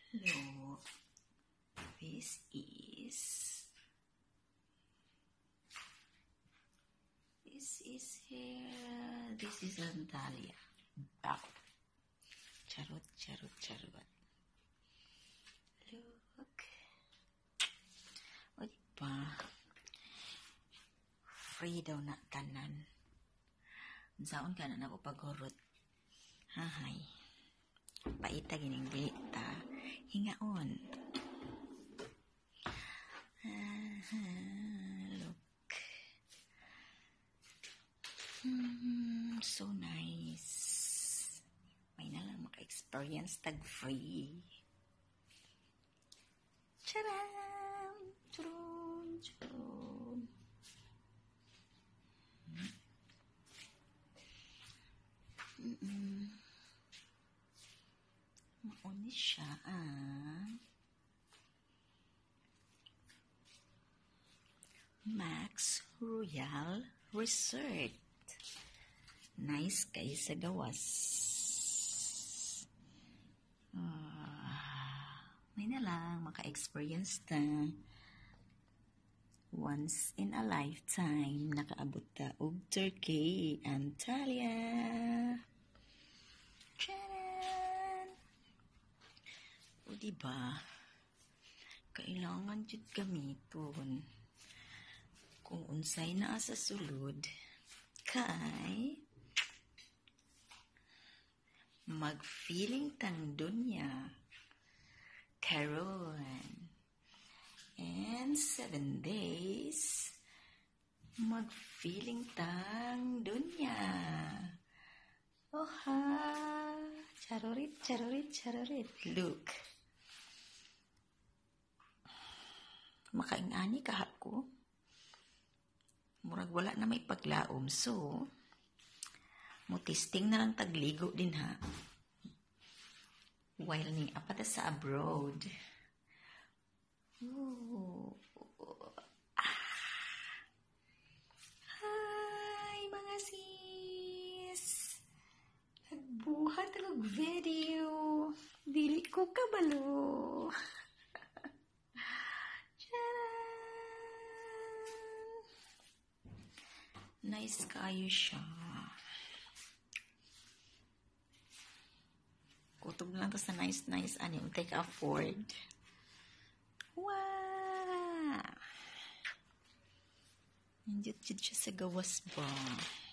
Look, this here. This is Antalya. Bow. Charot, charot, charot. Look. O diba? Free daw na tanan. Saon ka na nakupagurot. Hahay. Paita gining dita. Hingaon. Look. So nice. May na lang maka-experience tag-free. Charan! Churun! Churun! Mauni siya, Max Royal Resort. Nice kay sa gawas. May na lang maka-experience na once in a lifetime nakaabot ta og Turkey, Antalya. Charan! O diba? Kailangan jud gamiton kung unsay naa sa sulod kay mag-feeling tang dunya karon. And 7 days mag-feeling tang dunya. Oha! Charorit, charorit, charorit. Look. Makaingani kahap ko. Murag wala na may paglaom. So, mutisting na lang tagligo din ha. While ning apata sa abroad. Ooh. Hi mga sis! Nagbuhat ang video. Dili ko kabalo. Nice kayo siya. Kutob lang to sa nice ano, take afford. Wow! Nandiyan siya sa gawas ba?